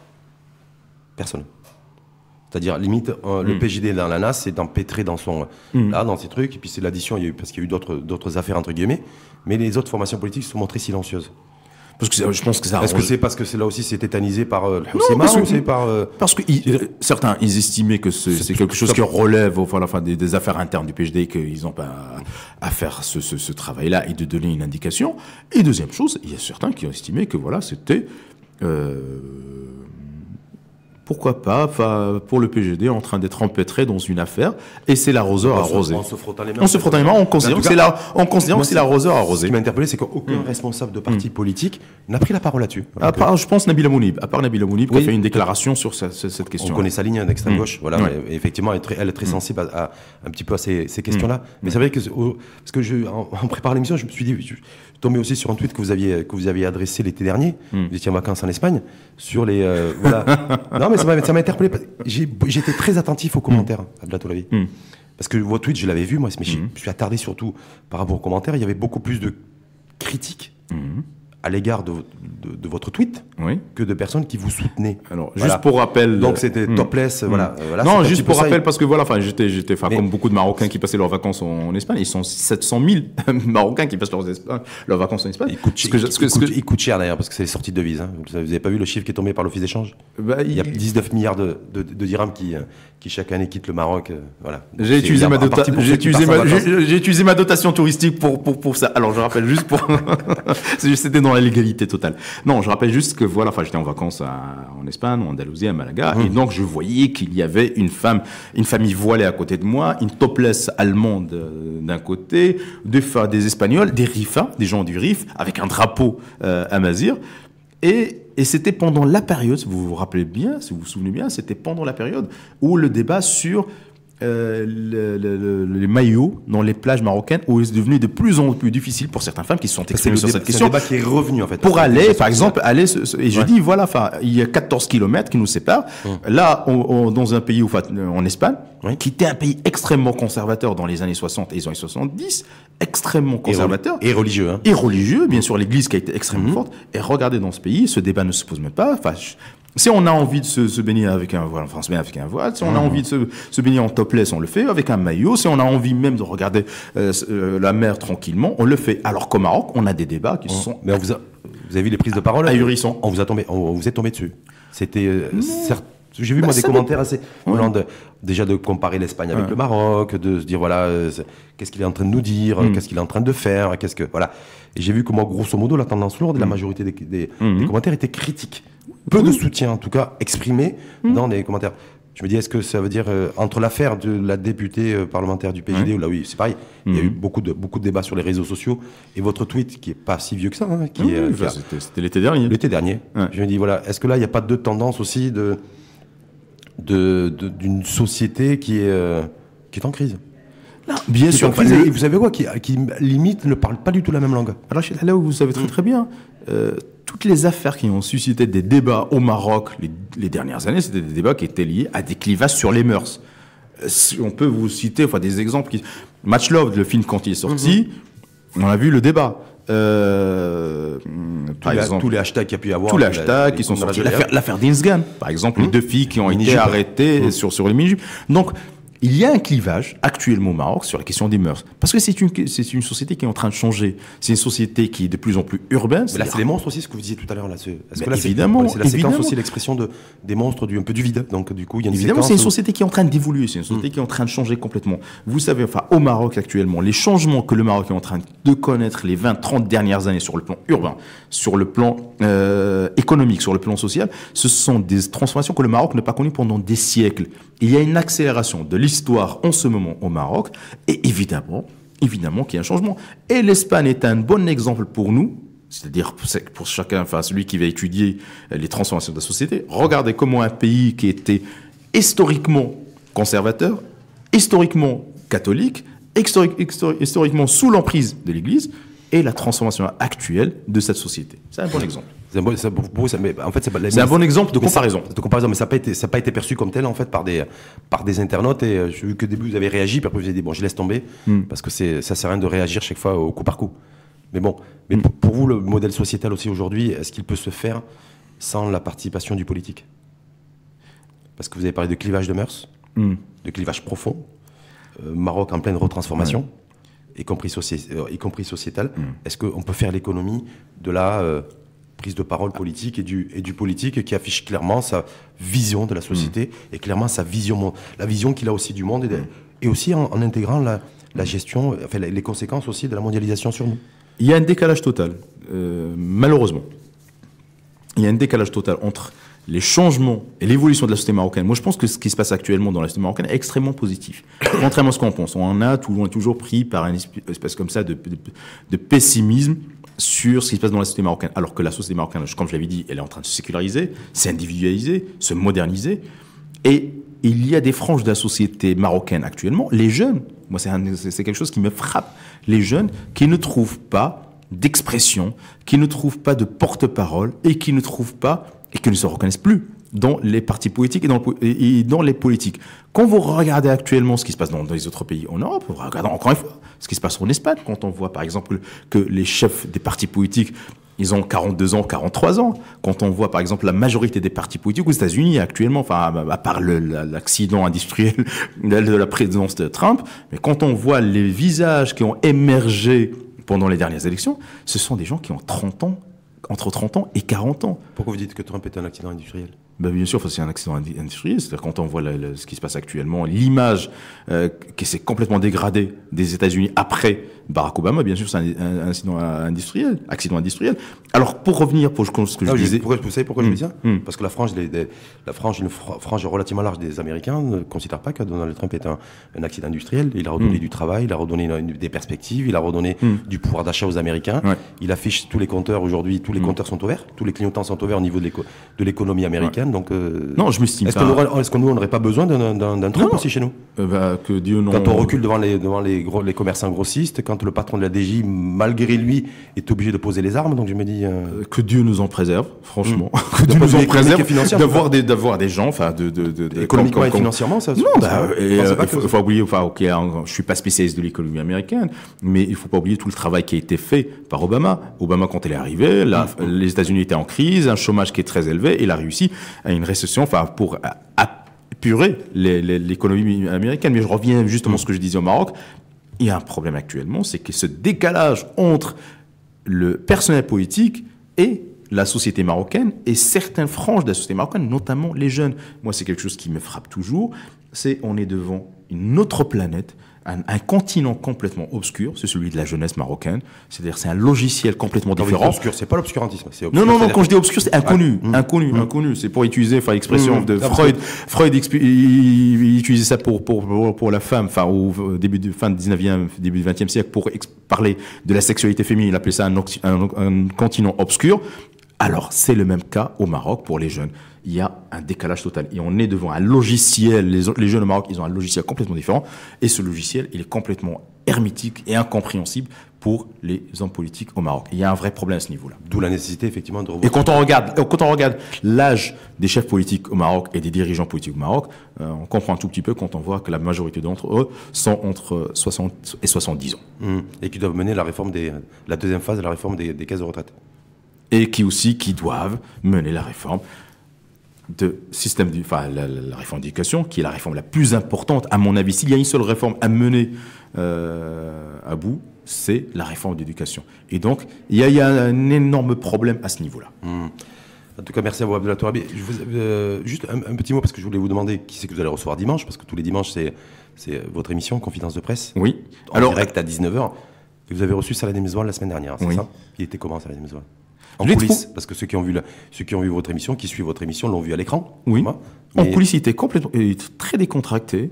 Personne. C'est-à-dire, limite, euh, mmh. le P J D dans la N A S, c'est empêtré dans son, mmh. là, dans ses trucs, et puis c'est l'addition, il y a eu, parce qu'il y a eu d'autres, d'autres affaires, entre guillemets, mais les autres formations politiques se sont montrées silencieuses. Parce que je pense que ça. Est-ce que c'est parce que c'est là aussi c'est tétanisé par euh, Houssema ou c'est par euh... parce que il, certains ils estimaient que c'est, c'est quelque chose qui relève enfin, enfin des, des affaires internes du P J D, qu'ils n'ont pas à, à faire ce, ce, ce travail-là et de donner une indication. Et deuxième chose, il y a certains qui ont estimé que voilà c'était euh, pourquoi pas, enfin, pour le P G D, en train d'être empêtré dans une affaire, et c'est l'arroseur arrosé. En se frottant les mains. On se frottant les mains, on considère que c'est la, on considère que c'est l'arroseur arrosé. Ce qui m'a interpellé, c'est qu'aucun mmh. responsable de parti mmh. politique n'a pris la parole là-dessus. À part, je pense, Nabila Mounib, à part Nabila Mounib, oui. qui a fait une déclaration sur cette, cette question. On connaît sa ligne d'extrême mmh. gauche, voilà. Ouais. Et effectivement, elle est très, elle est très mmh. sensible à, à, un petit peu à ces, ces questions-là. Mmh. Mais c'est vrai que, parce que je, en, en préparant l'émission, je me suis dit, je, tombé aussi sur un tweet que vous aviez, que vous aviez adressé l'été dernier, mm. vous étiez en vacances en Espagne, sur les... Euh, voilà. Non, mais ça m'a, ça m'a interpellé. J'ai, j'étais très attentif aux commentaires, mm. Abdelatou Lavi. Mm. Parce que votre tweet, je l'avais vu, moi, mais mm. je me suis attardé surtout par rapport aux commentaires. Il y avait beaucoup plus de critiques mm. à l'égard de, de, de votre tweet oui. que de personnes qui vous soutenaient. Alors, voilà. Juste pour rappel... Donc, c'était mm. topless, mm. voilà. voilà. Non, juste pour rappel, parce que voilà, enfin, j'étais, j'étais, enfin, comme beaucoup de Marocains qui passaient leurs vacances en, en Espagne, ils sont sept cent mille Marocains qui passent leurs, Espagne, leurs vacances en Espagne. Ils coûtent, ce que, ce que, ce que, il coûte cher d'ailleurs, parce que c'est les sorties de devises. Hein. Vous n'avez pas vu le chiffre qui est tombé par l'Office d'échange bah, il... il y a dix-neuf milliards de, de, de dirhams qui, qui chaque année quittent le Maroc. Euh, voilà. Donc, j'ai utilisé, ma, dota- j'ai, utilisé ma, j'ai, j'ai utilisé ma dotation touristique pour, pour, pour ça. Alors, je rappelle juste pour... C'était dans la légalité totale. Non, je rappelle juste que voilà, enfin, j'étais en vacances à, en Espagne, en Andalousie, à Malaga, mmh. et donc je voyais qu'il y avait une femme, une famille voilée à côté de moi, une topless allemande euh, d'un côté, des, des Espagnols, des Rifas, des gens du Rif, avec un drapeau euh, amazigh, et, et c'était pendant la période, si vous vous rappelez bien, si vous vous souvenez bien, c'était pendant la période où le débat sur Euh, le, le, le, les maillots dans les plages marocaines, où c'est devenu de plus en plus difficile pour certaines femmes qui se sont exprimées sur cette question. C'est un débat qui est revenu en fait. Pour aller, par exemple, aller, et je ouais. dis voilà, enfin, il y a quatorze kilomètres qui nous séparent. Hum. Là, on, on, dans un pays, enfin, en Espagne, oui. qui était un pays extrêmement conservateur dans les années soixante et les années soixante-dix, extrêmement conservateur. Et religieux. Hein. Et religieux, bien sûr, l'Église qui a été extrêmement hum. forte. Et regardez dans ce pays, ce débat ne se pose même pas. Enfin, si on a envie de se, se baigner avec un voile, enfin, on se met avec un voile. Si on a mmh. envie de se, se baigner en topless, on le fait avec un maillot. Si on a envie même de regarder euh, euh, la mer tranquillement, on le fait. Alors qu'au Maroc, on a des débats qui mmh. sont... Mais on vous, a, vous avez vu les prises de parole ahurissants. On vous a tombé, on vous est tombé dessus. C'était euh, certes. J'ai vu bah, moi des commentaires assez ouais. de, déjà de comparer l'Espagne avec ouais. le Maroc, de se dire voilà euh, qu'est-ce qu'il est en train de nous dire, mmh. qu'est-ce qu'il est en train de faire, qu'est-ce que voilà. Et j'ai vu que moi grosso modo la tendance lourde et mmh. la majorité des, des, mmh. des commentaires étaient critiques. Peu de soutien, en tout cas, exprimé mmh. dans des commentaires. Je me dis, est-ce que ça veut dire, euh, entre l'affaire de la députée euh, parlementaire du P J D, mmh. où là, oui, c'est pareil, mmh. il y a eu beaucoup de, beaucoup de débats sur les réseaux sociaux, et votre tweet, qui est pas si vieux que ça, hein, qui mmh, est, oui, qui a, c'était, c'était l'été dernier. L'été dernier. Ouais. Je me dis, voilà, est-ce que là, il n'y a pas de tendance aussi de, de, de, d'une société qui est, euh, qui est en crise? Non, bien sûr. Crise, et vous savez quoi, qui, qui limite ne parle pas du tout la même langue. Alors, là où vous savez très très bien, euh, toutes les affaires qui ont suscité des débats au Maroc les, les dernières années, c'était des débats qui étaient liés à des clivages sur les mœurs. Euh, on peut vous citer enfin, des exemples. Qui... Match Love, le film quand il est sorti, mm-hmm. on a vu le débat. Euh, par tous, exemple, les, tous les hashtags qu'il y a pu y avoir. Tous les hashtags qui sont sortis. L'affaire, l'affaire Dinsgan, par exemple, mmh. les deux filles qui ont été arrêtées mmh. sur, sur les mini-jupes. Donc, il y a un clivage actuellement au Maroc sur la question des mœurs. Parce que c'est une, c'est une société qui est en train de changer. C'est une société qui est de plus en plus urbaine. Mais là, c'est les monstres aussi, ce que vous disiez tout à l'heure. Là, c'est, parce que là, évidemment, c'est, c'est la évidemment. séquence aussi, l'expression de, des monstres, du, un peu du vide. Donc, du coup, il y a une évidemment, séquence c'est une où... société qui est en train d'évoluer. C'est une société mmh. qui est en train de changer complètement. Vous savez, enfin, au Maroc actuellement, les changements que le Maroc est en train de connaître les vingt trente dernières années sur le plan urbain, sur le plan euh, économique, sur le plan social, ce sont des transformations que le Maroc n'a pas connues pendant des siècles. Il y a une accélération de l'histoire en ce moment au Maroc, et évidemment, évidemment qu'il y a un changement. Et l'Espagne est un bon exemple pour nous, c'est-à-dire pour chacun, enfin celui qui va étudier les transformations de la société. Regardez comment un pays qui était historiquement conservateur, historiquement catholique, historique, histori- historiquement sous l'emprise de l'Église, et la transformation actuelle de cette société. C'est un bon exemple. C'est un bon, c'est, pour, ça, mais en fait, c'est, pas, c'est un bon exemple de comparaison. Ça, de comparaison, mais ça n'a pas été, ça n'a pas été perçu comme tel en fait par des, par des internautes. Et euh, j'ai vu que au début vous avez réagi, puis après vous avez dit bon, je laisse tomber mm. parce que c'est, ça sert à rien de réagir chaque fois au coup par coup. Mais bon, mais mm. pour, pour vous, le modèle sociétal aussi aujourd'hui, est-ce qu'il peut se faire sans la participation du politique? Parce que vous avez parlé de clivage de mœurs, mm. de clivage profond, euh, Maroc en pleine retransformation. Mm. Y compris, soci... euh, y compris sociétal, mmh. est-ce qu'on peut faire l'économie de la euh, prise de parole politique et du, et du politique qui affiche clairement sa vision de la société mmh. et clairement sa vision, la vision qu'il a aussi du monde et, de, mmh. et aussi en, en intégrant la, la gestion, enfin, les conséquences aussi de la mondialisation sur nous? Il y a un décalage total, euh, malheureusement. Il y a un décalage total entre les changements et l'évolution de la société marocaine, moi je pense que ce qui se passe actuellement dans la société marocaine est extrêmement positif. Contrairement à ce qu'on pense, on en a toujours, on est toujours pris par un espèce comme ça de, de, de pessimisme sur ce qui se passe dans la société marocaine. Alors que la société marocaine, comme je l'avais dit, elle est en train de se séculariser, s'individualiser, se moderniser. Et il y a des franges de la société marocaine actuellement, les jeunes, moi c'est, un, c'est quelque chose qui me frappe, les jeunes qui ne trouvent pas d'expression, qui ne trouvent pas de porte-parole et qui ne trouvent pas et qui ne se reconnaissent plus dans les partis politiques et dans, et dans les politiques. Quand vous regardez actuellement ce qui se passe dans, dans les autres pays en Europe, vous regardez encore une fois ce qui se passe en Espagne, quand on voit par exemple que les chefs des partis politiques, ils ont quarante-deux ans, quarante-trois ans. Quand on voit par exemple la majorité des partis politiques aux États-Unis actuellement, enfin à part le, l'accident industriel de la présidence de Trump, mais quand on voit les visages qui ont émergé pendant les dernières élections, ce sont des gens qui ont trente ans, entre trente ans et quarante ans. Pourquoi vous dites que Trump est un accident industriel ? Ben bien sûr, c'est un accident industriel. C'est-à-dire quand on voit la, la, ce qui se passe actuellement, l'image euh, qui s'est complètement dégradée des États-Unis après Barack Obama, bien sûr, c'est un, un, un incident industriel, accident industriel. Alors pour revenir pour ce que je non, disais, pourquoi, vous savez pourquoi mmh. je dis ça mmh. Parce que la frange, les, des, la frange, une frange relativement large des Américains ne considère pas que Donald Trump est un, un accident industriel. Il a redonné mmh. du travail, il a redonné une, une, des perspectives, il a redonné mmh. du pouvoir d'achat aux Américains. Ouais. Il affiche tous les compteurs aujourd'hui, tous les mmh. compteurs sont ouverts, tous les clignotants sont ouverts au niveau de, l'éco, de l'économie américaine. Ouais. Donc euh, non, je m'estime est-ce pas. Que nous, est-ce que nous, on n'aurait pas besoin d'un, d'un, d'un Trump non. aussi chez nous euh, bah, que Dieu non. Quand on recule devant les, devant les, gros, les commerçants grossistes, quand le patron de la D G, malgré lui, est obligé de poser les armes, donc je me dis... Euh... Que Dieu nous en préserve, franchement. Mmh. Que Dieu nous en préserve d'avoir des, d'avoir des gens, enfin, de... de, de, de économiquement comme, comme, et financièrement, ça... Non, bah, il euh, faut, faut pas oublier, enfin, ok, je suis pas spécialiste de l'économie américaine, mais il faut pas oublier tout le travail qui a été fait par Obama. Obama, quand elle est arrivée, là, mmh. les États-Unis étaient en crise, un chômage qui est très élevé, et il a réussi à une récession, enfin, pour... À, à épurer les, les, l'économie américaine. Mais je reviens justement à ce que je disais au Maroc. Il y a un problème actuellement, c'est que ce décalage entre le personnel politique et la société marocaine et certaines franges de la société marocaine, notamment les jeunes. Moi, c'est quelque chose qui me frappe toujours. C'est on est devant une autre planète, un, un continent complètement obscur, c'est celui de la jeunesse marocaine. C'est-à-dire, c'est un logiciel complètement non, différent. Obscur, c'est pas l'obscurantisme. C'est obscur, non, non, non. Quand je dis obscur, c'est inconnu, ah, inconnu, mmh. inconnu. C'est pour utiliser, enfin, l'expression mmh. de ah, Freud. Freud, il, il utilisait ça pour pour pour, pour la femme, enfin, au début du fin du dix-neuvième, début du vingtième siècle, pour ex- parler de la sexualité féminine. Il appelait ça un, un, un continent obscur. Alors, c'est le même cas au Maroc pour les jeunes. Il y a un décalage total. Et on est devant un logiciel. Les, les jeunes au Maroc, ils ont un logiciel complètement différent. Et ce logiciel, il est complètement hermétique et incompréhensible pour les hommes politiques au Maroc. Il y a un vrai problème à ce niveau-là. D'où la nécessité, effectivement, de revoir. Et quand on regarde, quand on regarde l'âge des chefs politiques au Maroc et des dirigeants politiques au Maroc, euh, on comprend un tout petit peu quand on voit que la majorité d'entre eux sont entre soixante et soixante-dix ans. Mmh. Et qui doivent mener la réforme des, la deuxième phase de la réforme des, des caisses de retraite. Et qui aussi, qui doivent mener la réforme de système, du, enfin la, la, la réforme d'éducation, qui est la réforme la plus importante, à mon avis. S'il y a une seule réforme à mener euh, à bout, c'est la réforme d'éducation. Et donc, il y a, il y a un énorme problème à ce niveau-là. Mmh. En tout cas, merci à vous, Abdallah Tourabi. Je vous, euh, juste un, un petit mot, parce que je voulais vous demander qui c'est que vous allez recevoir dimanche, parce que tous les dimanches, c'est, c'est votre émission, Confidence de presse. Oui. En Alors, direct à dix-neuf heures. Et vous avez reçu Saladin Mezouane la semaine dernière, c'est oui. ça ? Il était comment, Saladin Mezouane ? En coulisses, parce que ceux qui ont vu la, ceux qui ont vu votre émission, qui suivent votre émission, l'ont vu à l'écran. Oui. Moi, en coulisses, il était complètement, il était très décontracté.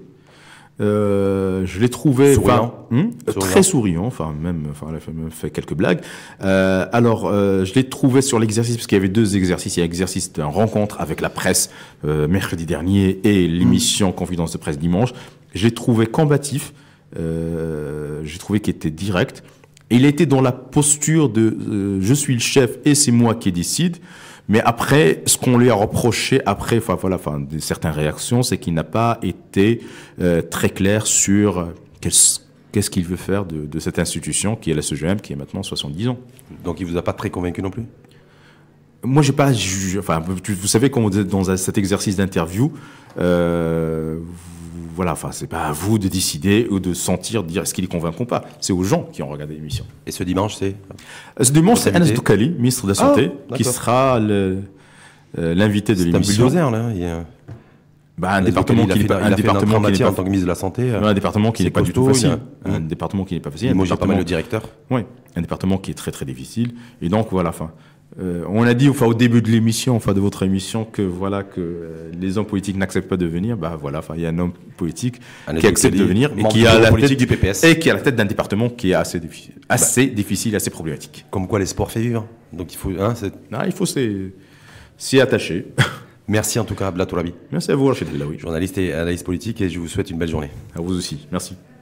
Euh, je l'ai trouvé souriant. Hum, souriant. Très souriant. Enfin, même, enfin, elle a fait, même fait quelques blagues. Euh, alors, euh, je l'ai trouvé sur l'exercice parce qu'il y avait deux exercices. Il y a l'exercice d'une rencontre avec la presse euh, mercredi dernier et l'émission hum. Confidence de presse dimanche. Je l'ai trouvé combatif. Euh, j'ai trouvé qu'il était direct. Et il était dans la posture de euh, je suis le chef et c'est moi qui décide. Mais après, ce qu'on lui a reproché après, enfin voilà, enfin de certaines réactions, c'est qu'il n'a pas été euh, très clair sur qu'est-ce, qu'est-ce qu'il veut faire de, de cette institution qui est la C G M, qui est maintenant soixante-dix ans. Donc il vous a pas très convaincu non plus ? Moi, j'ai pas, je, enfin, vous savez, quand vous êtes dans cet exercice d'interview, euh, voilà, enfin, c'est pas à vous de décider ou de sentir, de dire est-ce qu'il est convaincant ou pas. C'est aux gens qui ont regardé l'émission. Et ce dimanche, c'est Ce dimanche, c'est Anas Doukali, ministre de la Santé, ah, qui sera le, euh, l'invité de c'est l'émission. C'est un bulldozer, là. Il y a... bah, un département qui n'est pas, un département qui n'est pas, en tant que ministre de la Santé. Un département qui n'est pas du tout facile. A... Un département qui n'est pas facile. Moi, j'ai pas mal le directeur. Oui, un département qui est très très difficile. Et donc, voilà, enfin. Euh, on a dit enfin, au début de l'émission, enfin, de votre émission, que voilà que euh, les hommes politiques n'acceptent pas de venir. Bah voilà, enfin, il y a un homme politique Un qui accepte de venir et membre qui du a bureau la politique tête du P P S. et qui a la tête d'un département qui est assez difficile, assez difficile, assez problématique. Comme quoi l'espoir fait vivre. Donc il faut. Hein, c'est- Ah, il faut s'y s'y attacher. Merci en tout cas, Abla Tourabi, Merci à vous, Rachid Belaoui. journaliste et analyste politique, et je vous souhaite une belle journée. À vous aussi. Merci.